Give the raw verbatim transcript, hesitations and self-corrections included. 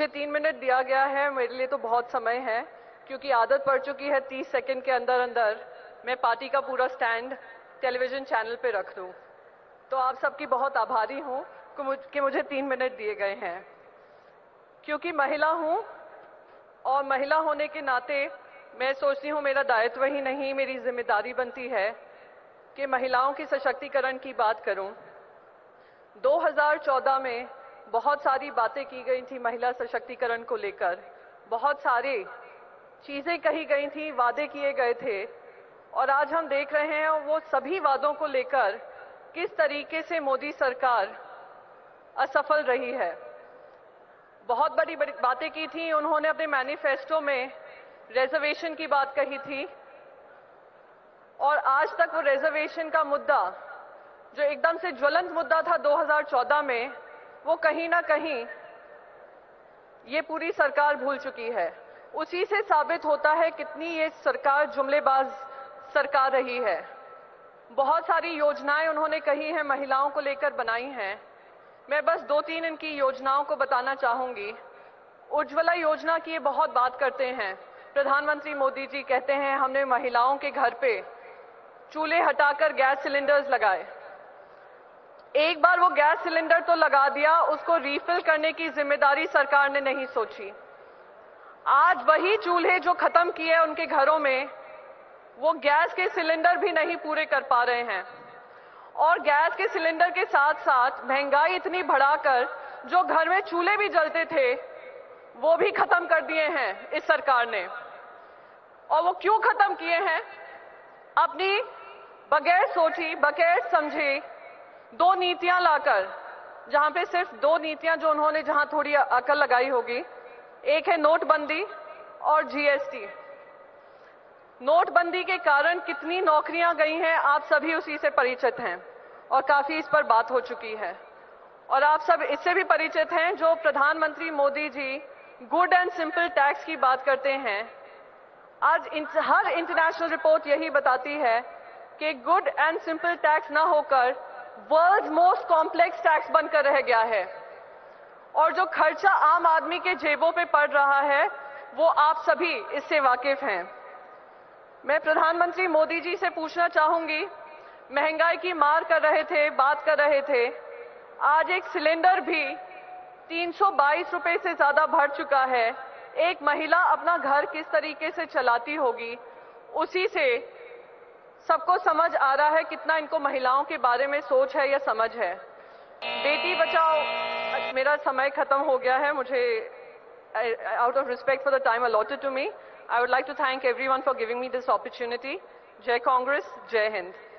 मुझे तीन मिनट दिया गया है, मेरे लिए तो बहुत समय है, क्योंकि आदत पड़ चुकी है तीस सेकंड के अंदर अंदर मैं पार्टी का पूरा स्टैंड टेलीविजन चैनल पे रख दूं। तो आप सबकी बहुत आभारी हूं कि मुझे तीन मिनट दिए गए हैं। क्योंकि महिला हूं और महिला होने के नाते मैं सोचती हूं मेरा दायित्व ही नहीं, मेरी जिम्मेदारी बनती है कि महिलाओं की सशक्तिकरण की बात करूं। दो हज़ार चौदह में बहुत सारी बातें की गई थी महिला सशक्तिकरण को लेकर, बहुत सारी चीजें कही गई थी, वादे किए गए थे, और आज हम देख रहे हैं वो सभी वादों को लेकर किस तरीके से मोदी सरकार असफल रही है। बहुत बड़ी बड़ी बातें की थी उन्होंने, अपने मैनिफेस्टो में रिजर्वेशन की बात कही थी, और आज तक वो रिजर्वेशन का मुद्दा जो एकदम से ज्वलंत मुद्दा था दो हज़ार चौदह में, वो कहीं ना कहीं ये पूरी सरकार भूल चुकी है। उसी से साबित होता है कितनी ये सरकार जुमलेबाज सरकार रही है। बहुत सारी योजनाएं उन्होंने कही हैं, महिलाओं को लेकर बनाई हैं। मैं बस दो तीन इनकी योजनाओं को बताना चाहूंगी। उज्ज्वला योजना की ये बहुत बात करते हैं। प्रधानमंत्री मोदी जी कहते हैं हमने महिलाओं के घर पे चूल्हे हटाकर गैस सिलेंडर्स लगाए। एक बार वो गैस सिलेंडर तो लगा दिया, उसको रीफिल करने की जिम्मेदारी सरकार ने नहीं सोची। आज वही चूल्हे जो खत्म किए उनके घरों में, वो गैस के सिलेंडर भी नहीं पूरे कर पा रहे हैं, और गैस के सिलेंडर के साथ साथ महंगाई इतनी बढ़ाकर जो घर में चूल्हे भी जलते थे वो भी खत्म कर दिए हैं इस सरकार ने। और वो क्यों खत्म किए हैं? अपनी बगैर सोची बगैर समझी दो नीतियां लाकर, जहां पे सिर्फ दो नीतियां जो उन्होंने जहां थोड़ी अकल लगाई होगी, एक है नोटबंदी और जीएसटी। नोटबंदी के कारण कितनी नौकरियां गई हैं आप सभी उसी से परिचित हैं, और काफी इस पर बात हो चुकी है। और आप सब इससे भी परिचित हैं जो प्रधानमंत्री Modi ji good and simple tax की बात करते हैं। आज इन, हर इंटरनेशनल रिपोर्ट यही बताती है कि गुड एंड सिंपल टैक्स ना होकर वर्ल्ड मोस्ट कॉम्प्लेक्स टैक्स बनकर रह गया है, और जो खर्चा आम आदमी के जेबों पे पड़ रहा है वो आप सभी इससे वाकिफ हैं। मैं प्रधानमंत्री मोदी जी से पूछना चाहूंगी, महंगाई की मार कर रहे थे, बात कर रहे थे, आज एक सिलेंडर भी तीन सौ बाईस रुपए से ज्यादा बढ़ चुका है। एक महिला अपना घर किस तरीके से चलाती होगी, उसी से सबको समझ आ रहा है कितना इनको महिलाओं के बारे में सोच है या समझ है। बेटी बचाओ, मेरा समय खत्म हो गया है, मुझे out of respect for the time allotted to me, I would like to thank everyone for giving me this opportunity. Jai Congress, Jai Hind.